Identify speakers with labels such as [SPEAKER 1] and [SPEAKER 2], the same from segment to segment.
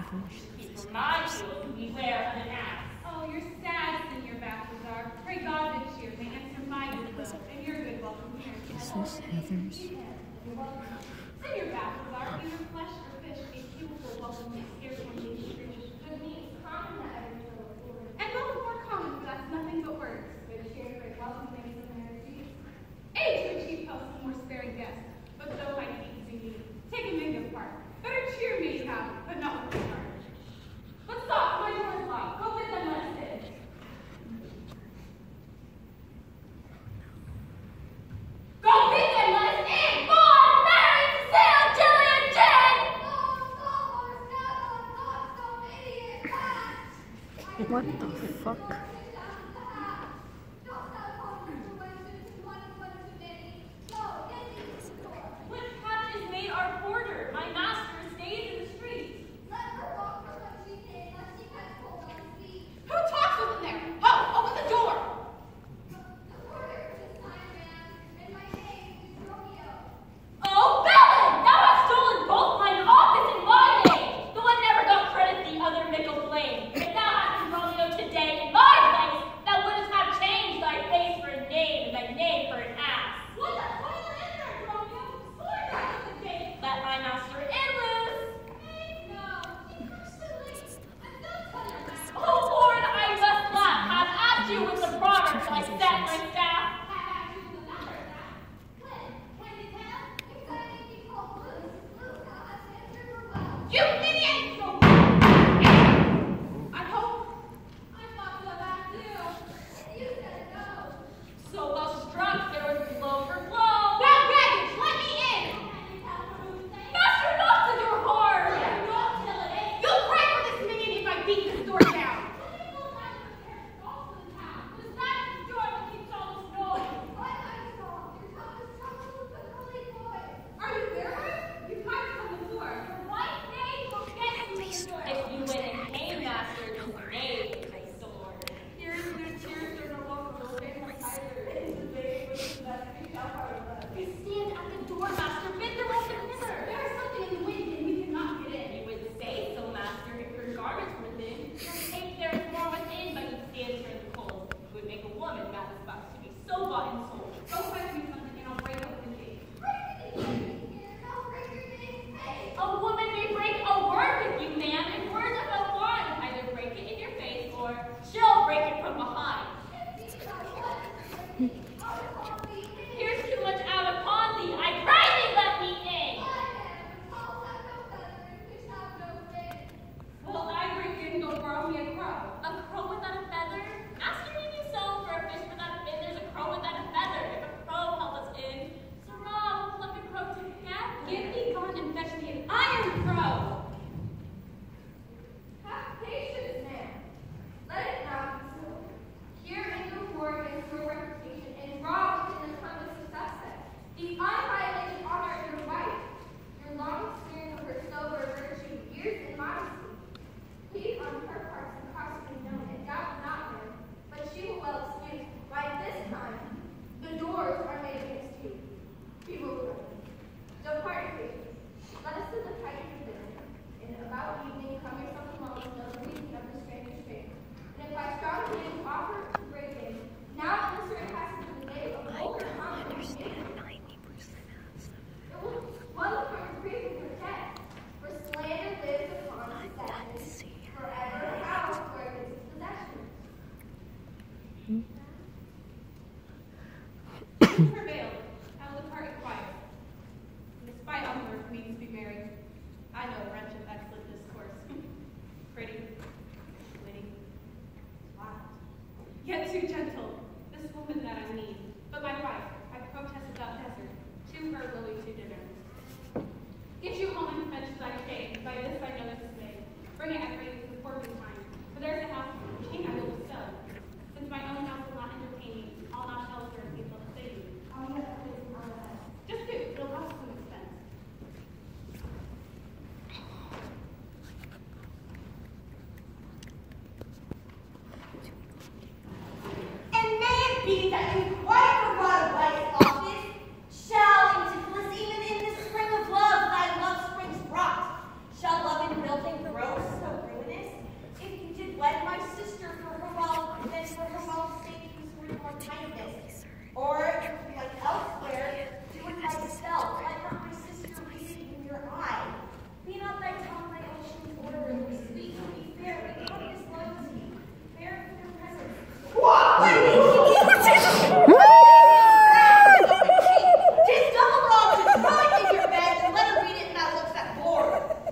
[SPEAKER 1] Keep from my jewels, beware of an ass.
[SPEAKER 2] Oh, you're sad, Senor Balthazar. Pray God that cheer may answer my good will and your good welcome here.
[SPEAKER 3] Is this Heather's?
[SPEAKER 2] Senor Balthazar, either flesh or fish, a beautiful welcome is here from these creatures. Good meat is common that every soul affords. And welcome more common, for that's nothing but words. Good cheer, great welcome, ladies and marriages. Age to achieve health and more sparing guests, but though my feet do need, take him in good part. Better cheer me, have, but not with the heart. But stop, my door's locked. Go bid them let us in. Go bid them let us in! Bob, Mary, Cecile, Julian, Jen!
[SPEAKER 3] What the fuck?
[SPEAKER 4] my sister for her wealth, and then for her wealth's sake, use the word more kindness. Or, like elsewhere, do it myself. Let not my sister read it in your eye. Be not thy tongue thy ocean's order. Be sweet, be fair, be courteous loyalty. Bear for your presence. Just double wrong to throw it in your bed and let her read it and that looks at floor.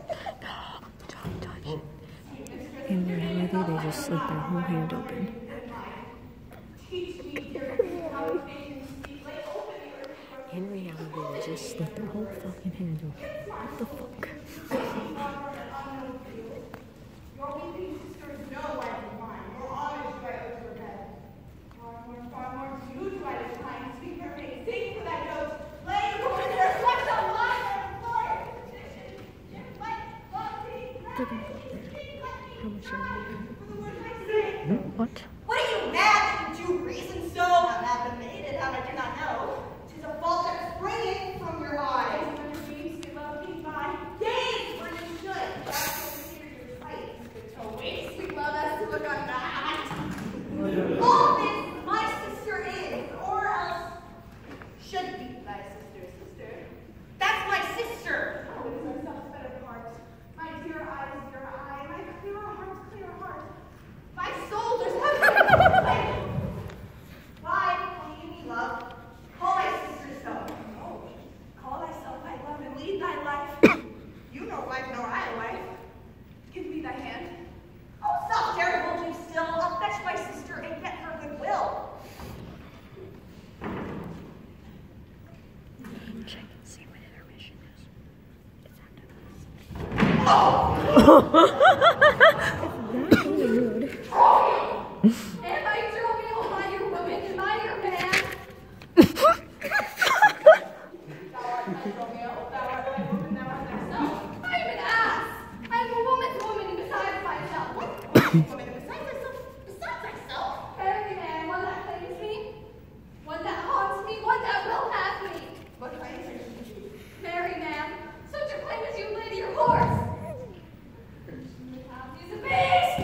[SPEAKER 3] In reality, they just slit their whole hand open. In reality, they just slit their whole fucking hand open. What the fuck?
[SPEAKER 4] Your weeping sisters know I decline. Your honors do I owe to her bed. Far more to you do I decline. Speak her name, sing for that note. Lay your woman there, flex on line and floor.
[SPEAKER 3] They're gonna go there. How much are they? What?
[SPEAKER 4] What are you mad that you do reason so? How that been made it, how I do not know. 'Tis a fault that's springing from your eyes. Dreams, you love me by days where you should. That's what we hear your sight. To waste, we love us to look on that. All this my sister is, or else should be thy sister. That's my sister. Oh, it is ourselves better part. My dear eye is your eye, my clearer heart. My soul does have why call you me love? Call thy sister so. Oh, call thyself thy love and lead thy life. You know wife nor I wife. Give me thy hand. Oh, stop, terrible, do still. I'll fetch my sister and get her goodwill.
[SPEAKER 3] Check and see what intermission is. It's after this.
[SPEAKER 4] Oh!
[SPEAKER 3] Rude.
[SPEAKER 2] And I drove me all by your woman and by your man.
[SPEAKER 4] Thou art my Romeo, thou art my woman, thou art thyself.
[SPEAKER 2] I'm an ass. I'm a woman's woman besides myself.
[SPEAKER 4] What woman besides myself? Besides myself?
[SPEAKER 2] Every man, one that claims me, one that haunts me, one that will have me.
[SPEAKER 4] What claims are you?
[SPEAKER 2] Marry, ma'am, such a claim as you lay to your horse. He's a beast.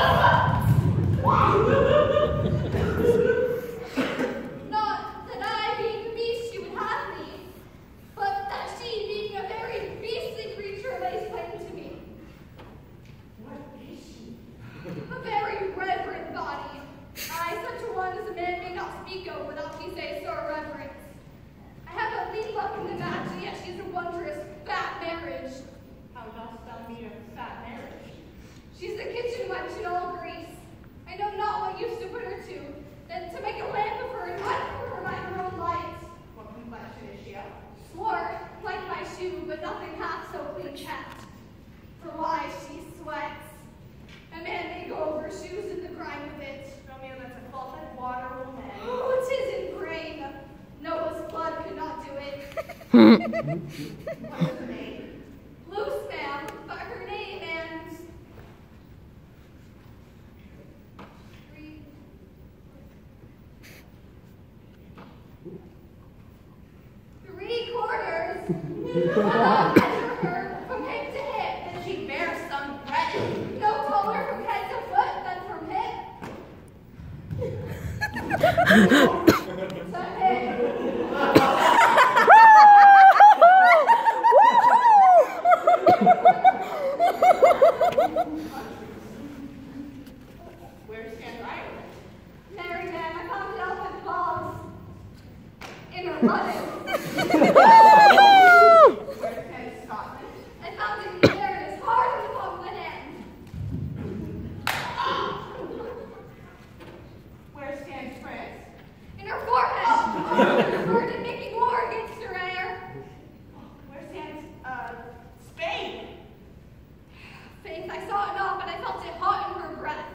[SPEAKER 2] Not that I, being a beast, she would have me, but that she, being a very beastly creature, lays claim to me.
[SPEAKER 4] What is she?
[SPEAKER 2] A very reverend body. I, such a one as a man may not speak of without he say so reverence. I have a lead luck in the match, and yet she's a wondrous fat marriage.
[SPEAKER 4] How dost thou mean a fat marriage?
[SPEAKER 2] She's the kitchen wench in all Greece. I know not what use to put her to, than to make a lamp of her and run for her by her own light.
[SPEAKER 4] What complexion is she of?
[SPEAKER 2] Swart, like my shoe, but nothing half so clean kept. For why she sweats. A man may go over shoes in the grime of it.
[SPEAKER 4] Romeo, that's a fault that water will mend.
[SPEAKER 2] Oh, 'tis in grain. Noah's flood could not do it.
[SPEAKER 4] What is her name?
[SPEAKER 2] Loose, ma'am, but her name and... Three quarters. Measure her from hip to hip, and she bears some breadth. No taller from head to foot than from hip. To hip.
[SPEAKER 4] Where stand I?
[SPEAKER 2] Mary, ma'am, I found it out by the bogs. In her running.